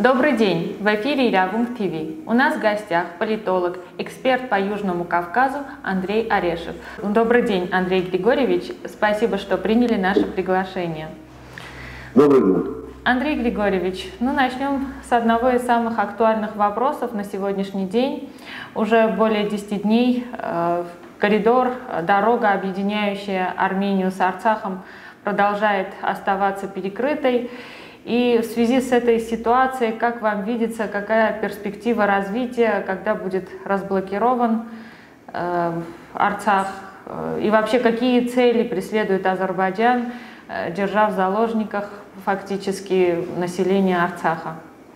Добрый день! В эфире Ирягум ТВ. У нас в гостях политолог, эксперт по Южному Кавказу Андрей Орешев. Добрый день, Андрей Григорьевич. Спасибо, что приняли наше приглашение. Добрый день. Андрей Григорьевич, начнем с одного из самых актуальных вопросов на сегодняшний день. Уже более 10 дней коридор, дорога, объединяющая Армению с Арцахом, продолжает оставаться перекрытой. И в связи с этой ситуацией, как вам видится, какая перспектива развития, когда будет разблокирован Арцах? И вообще, какие цели преследует Азербайджан, держа в заложниках фактически население Арцаха?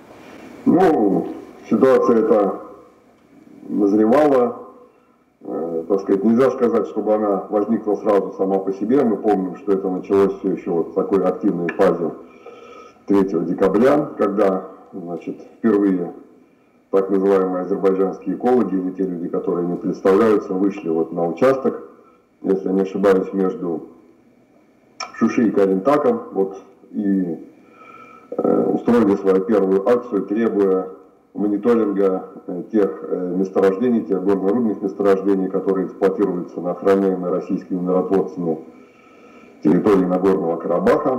Ситуация эта назревала. Так сказать, нельзя сказать, чтобы она возникла сразу сама по себе. Мы помним, что это началось все еще в такой активной фазе 3 декабря, когда, впервые так называемые азербайджанские экологи, или те люди, которые не представляются, вышли на участок, если я не ошибаюсь, между Шуши и Каринтаком, и устроили свою первую акцию, требуя мониторинга тех месторождений, тех горно-рудных месторождений, которые эксплуатируются на охраняемой российскими миротворцами территории Нагорного Карабаха.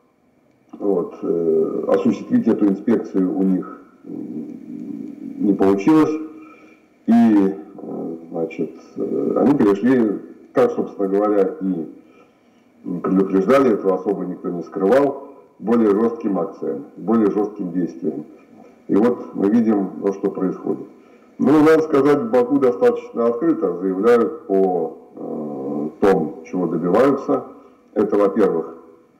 Осуществить эту инспекцию у них не получилось, и они перешли, как, собственно говоря, и предупреждали, этого особо никто не скрывал, более жестким акциям, более жестким действиям. И мы видим, что происходит. Надо сказать, в Баку достаточно открыто заявляют о том, чего добиваются. Это, во-первых,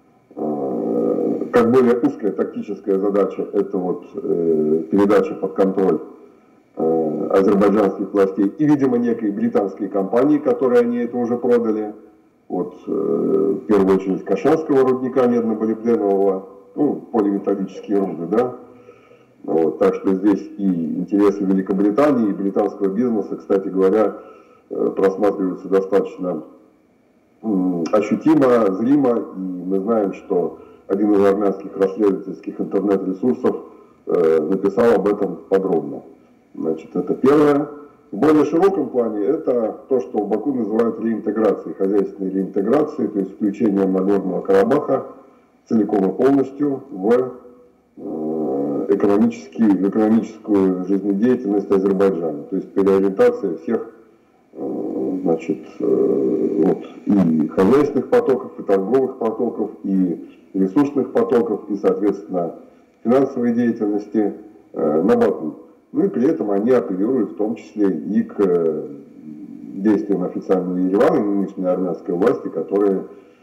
как более узкая тактическая задача, это передача под контроль азербайджанских властей и, видимо, некой британской компании, которой они это уже продали, в первую очередь Кашанского рудника медно-молибденового, полиметаллические руды, да. Так что здесь и интересы Великобритании, и британского бизнеса, кстати говоря, просматриваются достаточно ощутимо, зримо, и мы знаем, что один из армянских расследовательских интернет-ресурсов написал об этом подробно. Это первое. В более широком плане это то, что в Баку называют реинтеграцией, хозяйственной реинтеграцией, то есть включением Нагорного Карабаха целиком и полностью в экономическую жизнедеятельность Азербайджана. То есть переориентация всех и хозяйственных потоков, и торговых потоков, и ресурсных потоков, и, соответственно, финансовой деятельности на Баку. И при этом они апеллируют в том числе и к действиям официального Еревана, нынешней армянской власти, которые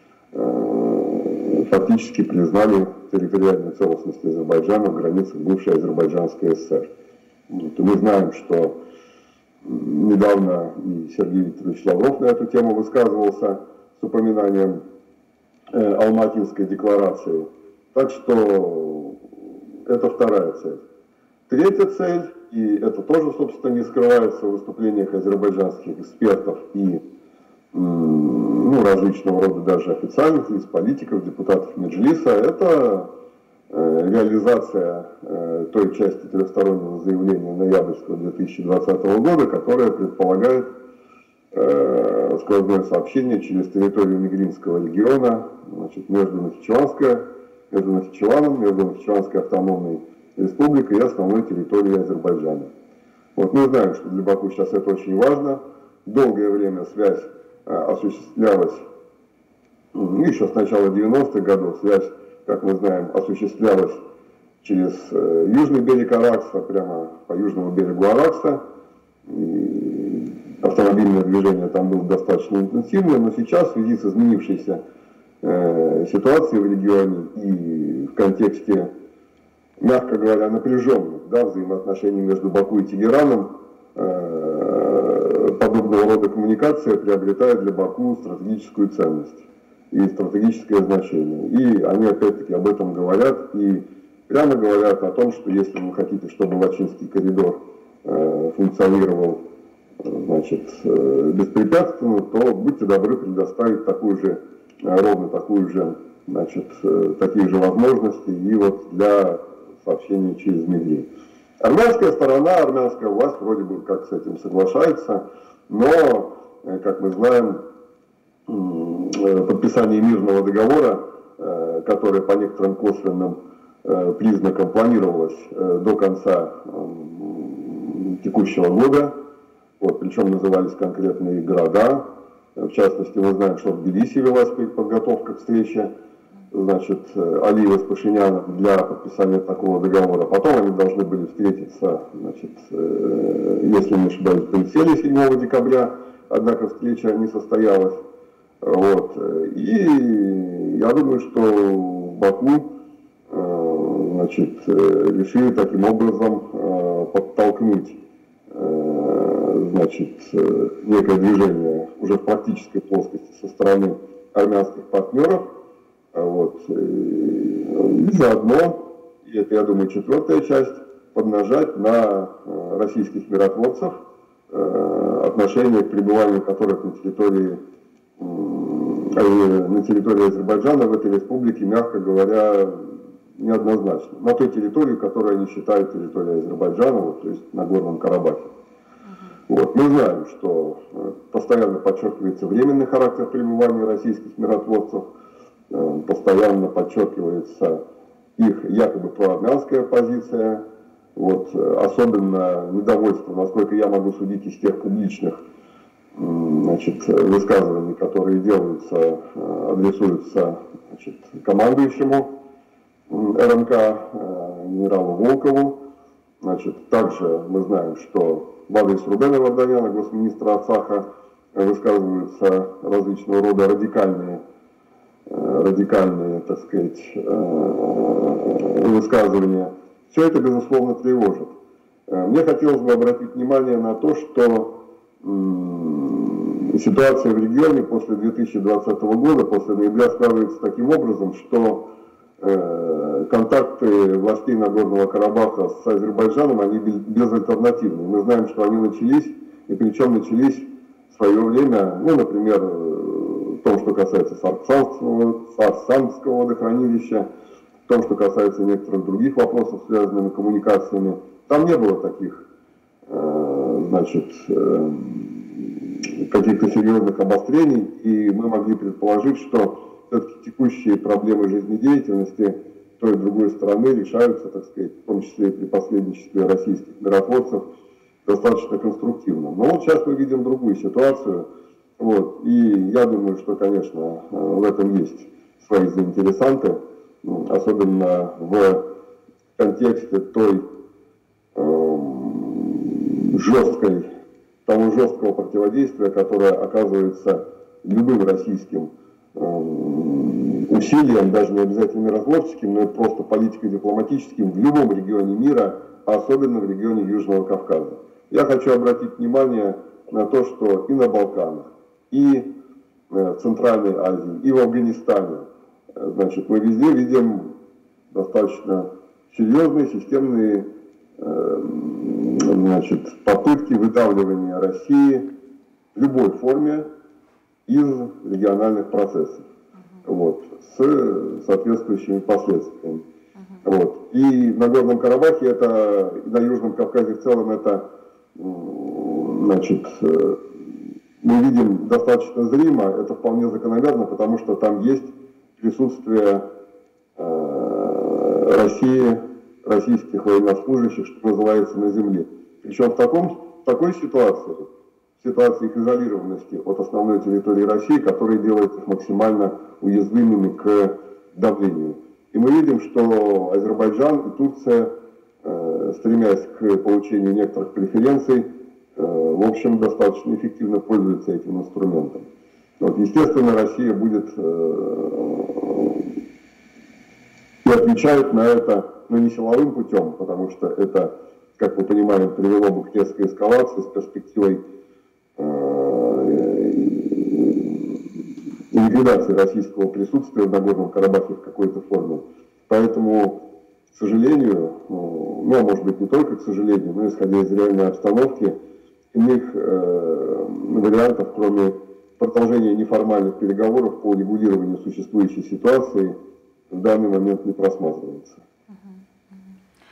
фактически признали территориальную целостность Азербайджана в границах бывшей Азербайджанской ССР. Мы знаем, что недавно и Сергей Викторович Лавров на эту тему высказывался с упоминанием Алматинской декларации. Так что это вторая цель. Третья цель, и это тоже, собственно, не скрывается в выступлениях азербайджанских экспертов и различного рода даже официальных лиц, политиков, депутатов Меджлиса, это реализация той части трехстороннего заявления ноябрьского 2020 года, которая предполагает сквозное сообщение через территорию Мигринского региона между Нахичеваном, между Нахичеванской автономной республикой и основной территорией Азербайджана. Мы знаем, что для Баку сейчас это очень важно. Долгое время связь осуществлялась, еще с начала 90-х годов, связь, как мы знаем, осуществлялась через южный берег Аракса, прямо по южному берегу Аракса. И автомобильное движение там было достаточно интенсивное, но сейчас в связи с изменившейся ситуацией в регионе и в контексте, мягко говоря, напряженных взаимоотношений между Баку и Тегераном, подобного рода коммуникация приобретает для Баку стратегическую ценность и стратегическое значение. И они опять-таки об этом говорят и прямо говорят о том, что если вы хотите, чтобы Лачинский коридор функционировал беспрепятственно, то будьте добры предоставить такие же возможности и для сообщение через МИД. Армянская сторона, армянская власть вроде бы как с этим соглашается, но, как мы знаем, подписание мирного договора, которое по некоторым косвенным признакам планировалось до конца текущего года, вот, причем назывались конкретные города. В частности, мы знаем, что в Тбилиси велась подготовка к встрече, значит, Алиева с Пашиняном для подписания такого договора. Потом они должны были встретиться, значит, если не ошибаюсь, в Брюсселе 7 декабря, однако встреча не состоялась. Вот. И я думаю, что в Баку, значит, решили таким образом подтолкнуть, значит, некое движение уже в практической плоскости со стороны армянских партнеров. Вот. И заодно, и это, я думаю, четвертая часть, поднажать на российских миротворцев, отношение к пребыванию которых на территории Азербайджана в этой республике, мягко говоря, неоднозначно. На той территории, которую они считают территорией Азербайджана, вот, то есть на Горном Карабахе. Вот. Мы знаем, что постоянно подчеркивается временный характер пребывания российских миротворцев, постоянно подчеркивается их якобы проармянская позиция. Вот. Особенно недовольство, насколько я могу судить из тех публичных, значит, высказываний, которые делаются, адресуются, значит, командующему РНК генералу Волкову. Значит, также мы знаем, что в адрес Рубена Варданяна, госминистра Арцаха, высказываются различного рода радикальные, так сказать, высказывания. Все это, безусловно, тревожит. Мне хотелось бы обратить внимание на то, что ситуация в регионе после 2020 года, после ноября, складывается таким образом, что контакты властей Нагорного Карабаха с Азербайджаном, они безальтернативны. Мы знаем, что они начались, и причем начались в свое время, ну, например, в том, что касается Сарсанского водохранилища, в том, что касается некоторых других вопросов, связанных с коммуникациями. Там не было таких, значит, каких-то серьезных обострений, и мы могли предположить, что все-таки текущие проблемы жизнедеятельности той и другой стороны решаются, так сказать, в том числе и при посредничестве российских миротворцев, достаточно конструктивно. Но вот сейчас мы видим другую ситуацию, вот, и я думаю, что, конечно, в этом есть свои заинтересанты, особенно в контексте того жесткого противодействия, которое оказывается любым российским усилиям, даже не обязательно миротворческим, но и просто политико-дипломатическим в любом регионе мира, а особенно в регионе Южного Кавказа. Я хочу обратить внимание на то, что и на Балканах, и в Центральной Азии, и в Афганистане, значит, мы везде видим достаточно серьезные системные, значит, попытки выдавливания России в любой форме из региональных процессов, вот, с соответствующими последствиями. Вот. И на Горном Карабахе, это, и на Южном Кавказе в целом, это, значит, мы видим достаточно зримо, это вполне закономерно, потому что там есть присутствие России, российских военнослужащих, что называется, на земле. Причем в такой ситуации, ситуации их изолированности от основной территории России, которая делает их максимально уязвимыми к давлению. И мы видим, что Азербайджан и Турция, стремясь к получению некоторых преференций, в общем, достаточно эффективно пользуются этим инструментом. Вот, естественно, Россия будет и отвечает на это, но не силовым путем, потому что это, как мы понимаем, привело бы к резкой эскалации с перспективой ликвидации российского присутствия в Нагорном Карабахе в какой-то форме. Поэтому, к сожалению, ну, может быть, не только к сожалению, но исходя из реальной обстановки, иных вариантов, кроме продолжения неформальных переговоров по урегулированию существующей ситуации, в данный момент не просматривается.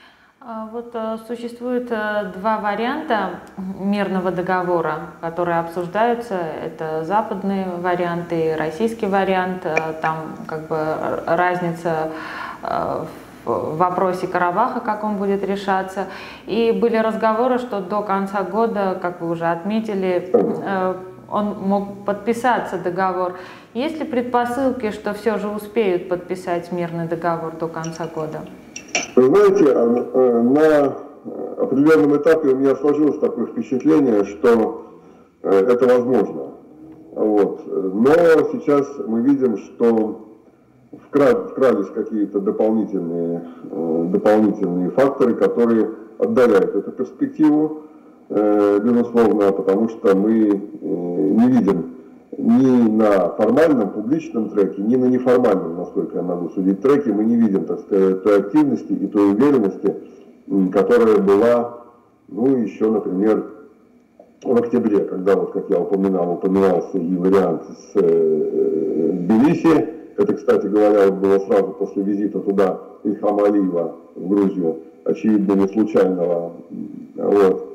Существует два варианта мирного договора, которые обсуждаются. Это западные варианты и российский вариант. Там как бы разница в вопросе Карабаха, как он будет решаться. И были разговоры, что до конца года, как вы уже отметили, он мог подписаться договор. Есть ли предпосылки, что все же успеют подписать мирный договор до конца года? Вы знаете, на определенном этапе у меня сложилось такое впечатление, что это возможно. Вот. Но сейчас мы видим, что вкрались какие-то дополнительные факторы, которые отдаляют эту перспективу, безусловно, потому что мы не видим ни на формальном публичном треке, ни на неформальном, насколько я могу судить, треке, мы не видим, так сказать, той активности и той уверенности, которая была, еще, например, в октябре, когда, вот, как я упоминался и вариант с Тбилиси. Это, кстати говоря, было сразу после визита туда Ильхама Алиева в Грузию, очевидно, не случайного. Вот.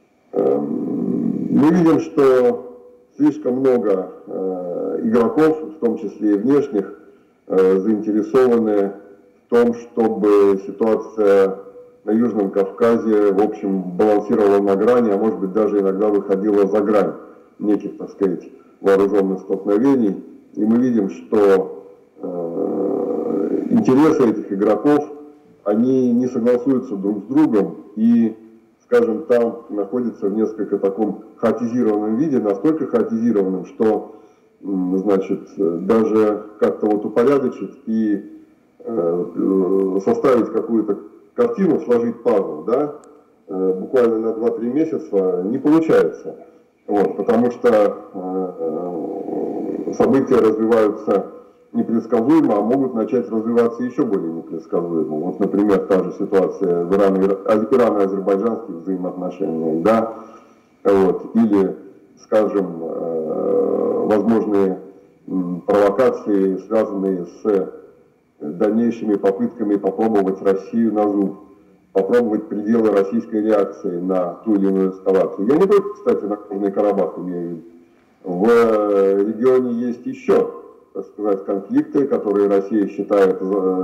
Мы видим, что слишком много игроков, в том числе и внешних, заинтересованы в том, чтобы ситуация на Южном Кавказе, в общем, балансировала на грани, а может быть даже иногда выходила за грань неких, так сказать, вооруженных столкновений. И мы видим, что интересы этих игроков, они не согласуются друг с другом и, скажем, там находятся в несколько таком хаотизированном виде, настолько хаотизированном, что, значит, даже как-то вот упорядочить и составить какую-то картину, сложить пазл, да, буквально на 2-3 месяца не получается. Вот, потому что события развиваются непредсказуемо, а могут начать развиваться еще более непредсказуемо. Вот, например, та же ситуация в ирано-азербайджанских взаимоотношениях, да, вот, или, скажем, возможные провокации, связанные с дальнейшими попытками попробовать Россию на зуб, попробовать пределы российской реакции на ту или иную эскалацию. Я не только, кстати, на Нагорный Карабах имею в виду. В регионе есть еще, так сказать, конфликты, которые Россия считает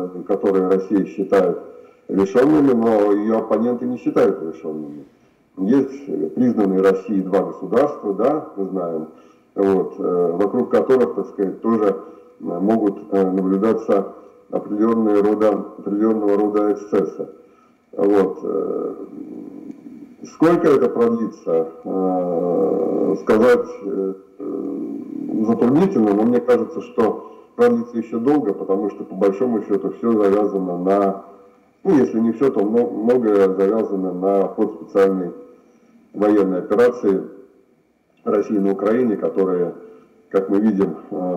решенными, но ее оппоненты не считают решенными. Есть признанные Россией два государства, да, мы знаем, вот, вокруг которых, так сказать, тоже могут наблюдаться определенного рода эксцессы. Вот. Сколько это продлится, сказать затруднительно, но мне кажется, что продлится еще долго, потому что по большому счету все завязано на, если не все, то многое завязано на ход специальной военной операции России на Украине, которая, как мы видим,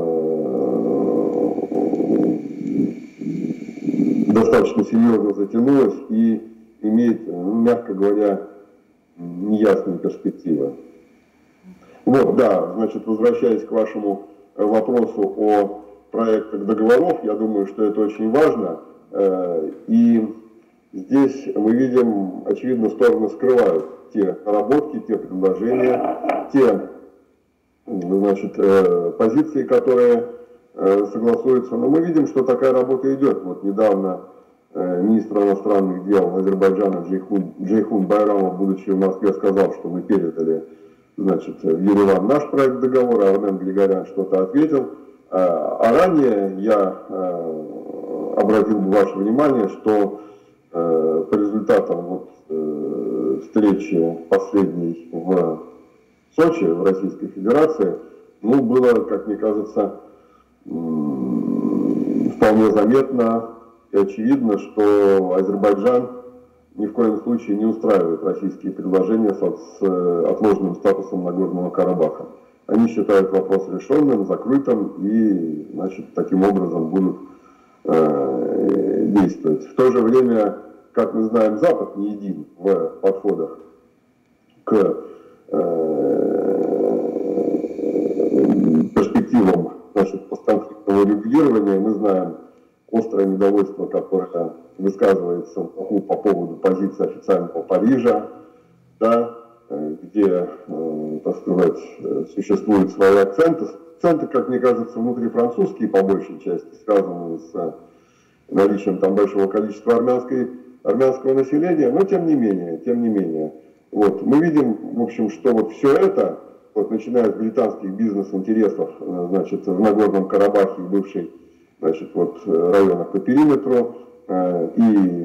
достаточно серьезно затянулась и имеет, мягко говоря, неясные перспективы. Вот, да, значит, возвращаясь к вашему вопросу о проектах договоров, я думаю, что это очень важно. И здесь мы видим, очевидно, стороны скрывают те наработки, те предложения, те, значит, позиции, которые согласуются. Но мы видим, что такая работа идет. Вот недавно министр иностранных дел Азербайджана Джейхун Байрамов, будучи в Москве, сказал, что мы передали, значит, в Ереван наш проект договора, а Армен Григорян что-то ответил. А ранее я обратил бы ваше внимание, что по результатам вот, встречи последней в Сочи, в Российской Федерации, было, как мне кажется, вполне заметно и очевидно, что Азербайджан ни в коем случае не устраивает российские предложения с отложенным статусом Нагорного Карабаха. Они считают вопрос решенным, закрытым и, значит, таким образом будут действовать. В то же время, как мы знаем, Запад не един в подходах к перспективам, значит, постконфликтного регулирования. Мы знаем острое недовольство, которое высказывается по поводу позиции официального Парижа, да, где, так сказать, существуют свои акценты. Акценты, как мне кажется, внутрифранцузские по большей части, связанные с наличием там большого количества армянского населения, но тем не менее. Вот, мы видим, в общем, что вот все это, вот, начиная с британских бизнес-интересов, значит, в Нагорном Карабахе и бывшей, значит, вот, районах по периметру, и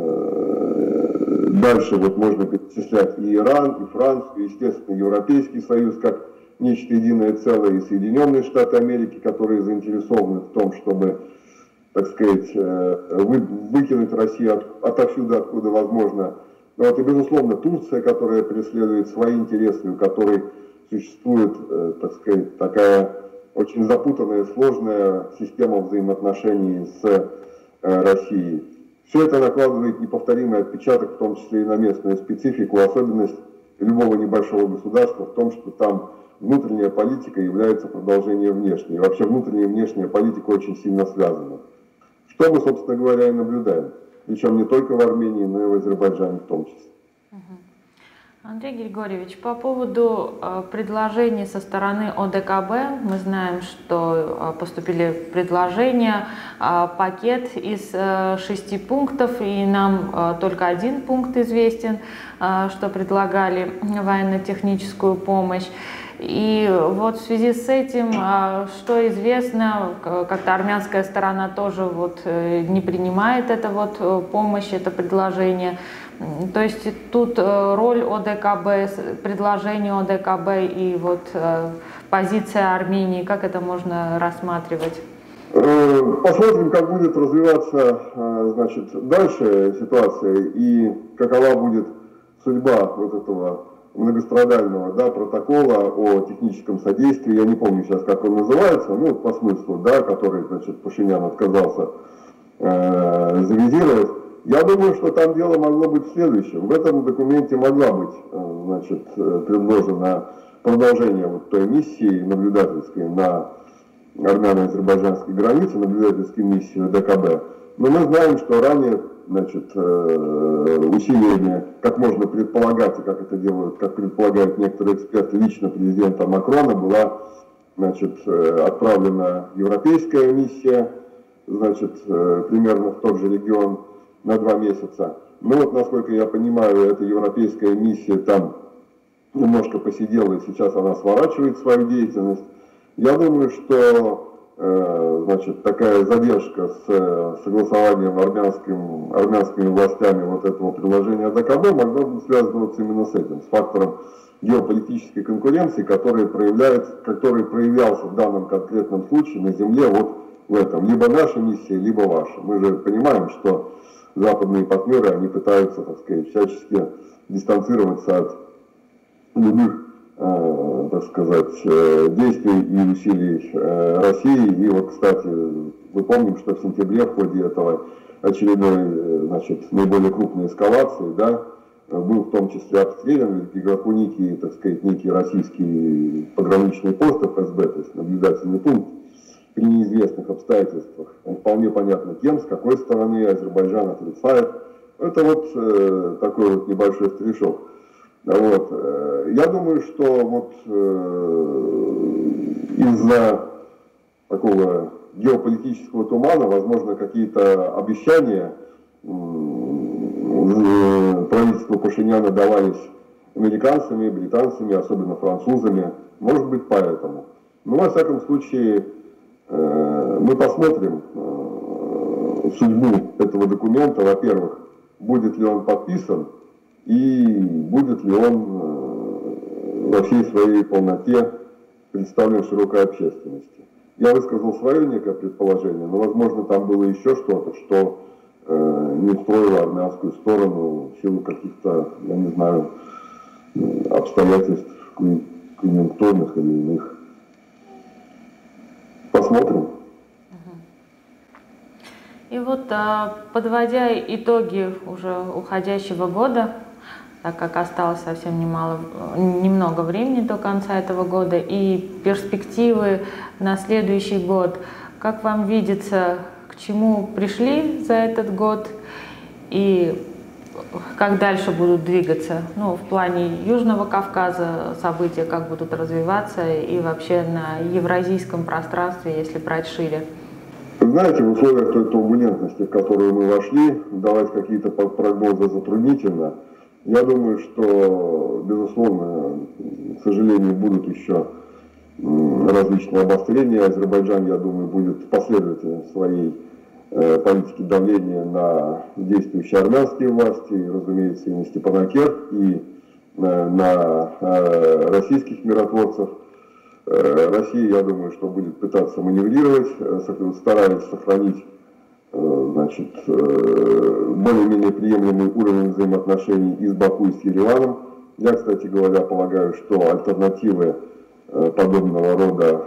дальше вот можно перечислять и Иран, и Францию, и, естественно, Европейский Союз как нечто единое целое, и Соединенные Штаты Америки, которые заинтересованы в том, чтобы, так сказать, выкинуть Россию отовсюду, откуда возможно. Вот, и, безусловно, Турция, которая преследует свои интересы, у которой существует, так сказать, такая очень запутанная, сложная система взаимоотношений с Россией. Все это накладывает неповторимый отпечаток, в том числе и на местную специфику, особенность любого небольшого государства в том, что там внутренняя политика является продолжением внешней. И вообще внутренняя и внешняя политика очень сильно связаны. Что мы, собственно говоря, и наблюдаем. Причем не только в Армении, но и в Азербайджане в том числе. Андрей Григорьевич, по поводу предложений со стороны ОДКБ, мы знаем, что поступили предложения, пакет из 6 пунктов, и нам только один пункт известен, что предлагали военно-техническую помощь. И вот в связи с этим, что известно, как-то армянская сторона тоже вот не принимает это вот помощь, это предложение. То есть тут роль ОДКБ, предложение ОДКБ и вот позиция Армении, как это можно рассматривать? Посмотрим, как будет развиваться, значит, дальше ситуация и какова будет судьба вот этого многострадального, да, протокола о техническом содействии. Я не помню сейчас, как он называется, ну, по смыслу, да, который, значит, Пашинян отказался завизировать. Я думаю, что там дело могло быть в следующем. В этом документе могла быть, значит, предложено продолжение вот той миссии наблюдательской на армяно-азербайджанской границе, наблюдательской миссии ДКБ. Но мы знаем, что ранее, значит, усилиями, как можно предполагать, и как это делают, как предполагают некоторые эксперты, лично президента Макрона была, значит, отправлена европейская миссия, значит, примерно в тот же регион на 2 месяца. Ну вот, насколько я понимаю, эта европейская миссия там немножко посидела, и сейчас она сворачивает свою деятельность. Я думаю, что значит, такая задержка с согласованием армянскими властями вот этого предложения ДКБ могла бы связываться именно с этим, с фактором геополитической конкуренции, который проявлялся в данном конкретном случае на земле вот в этом. Либо наша миссия, либо ваша. Мы же понимаем, что западные партнеры, они пытаются, так сказать, всячески дистанцироваться от любых, так сказать, действий и усилий России. И вот, кстати, мы помним, что в сентябре в ходе этого очередной, значит, наиболее крупной эскалации, да, был в том числе обстрелян в Гигакунике, так сказать, некий российский пограничный пост ФСБ, то есть наблюдательный пункт, при неизвестных обстоятельствах. Он вполне понятно кем, с какой стороны Азербайджан отрицает. Это вот такой вот небольшой стрижок. Вот. Я думаю, что вот из-за такого геополитического тумана, возможно, какие-то обещания правительству Пашиняна давались американцами, британцами, особенно французами. Может быть, поэтому. Но, во всяком случае, мы посмотрим судьбу этого документа. Во-первых, будет ли он подписан и будет ли он во всей своей полноте представлен широкой общественности. Я высказал свое некое предположение, но, возможно, там было еще что-то, что не устроило армянскую сторону в силу каких-то, я не знаю, обстоятельств конъюнктурных или иных. Посмотрим. И вот, подводя итоги уже уходящего года, так как осталось совсем немного времени до конца этого года, и перспективы на следующий год, как вам видится, к чему пришли за этот год, и как дальше будут двигаться, ну, в плане Южного Кавказа события, как будут развиваться и вообще на евразийском пространстве, если брать шире? Знаете, в условиях той турбулентности, в которую мы вошли, давать какие-то прогнозы затруднительно. Я думаю, что, безусловно, к сожалению, будут еще различные обострения. Азербайджан, я думаю, будет последовательно своей политики давления на действующие армянские власти, и, разумеется, и на Степанакерт, и на российских миротворцев. Россия, я думаю, что будет пытаться маневрировать, стараясь сохранить, значит, более-менее приемлемый уровень взаимоотношений и с Баку, и с Ереваном. Я, кстати говоря, полагаю, что альтернативы подобного рода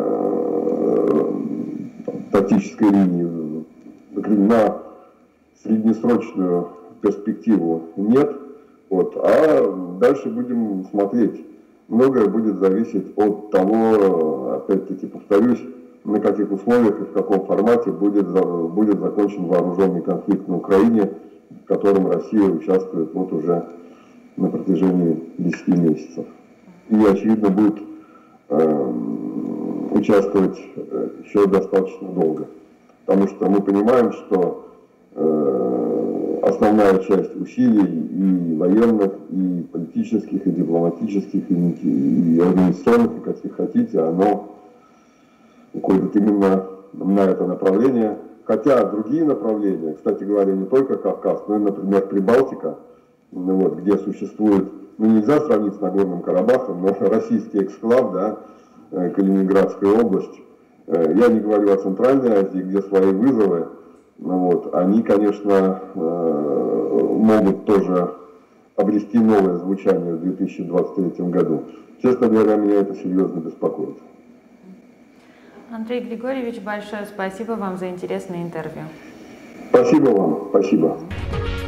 тактической линии на среднесрочную перспективу нет. Вот. А дальше будем смотреть. Многое будет зависеть от того, опять-таки повторюсь, на каких условиях и в каком формате будет закончен вооруженный конфликт на Украине, в котором Россия участвует вот уже на протяжении 10 месяцев. И, очевидно, будет участвовать еще достаточно долго. Потому что мы понимаем, что основная часть усилий и военных, и политических, и дипломатических, и организационных, и каких хотите, оно уходит именно на это направление. Хотя другие направления, кстати говоря, не только Кавказ, но и, например, Прибалтика, вот, где существует, ну нельзя сравнить с Нагорным Карабахом, но российский эксклав, да, Калининградская область. Я не говорю о Центральной Азии, где свои вызовы. Вот, они, конечно, могут тоже обрести новое звучание в 2023 году. Честно говоря, меня это серьезно беспокоит. Андрей Григорьевич, большое спасибо вам за интересное интервью. Спасибо вам. Спасибо.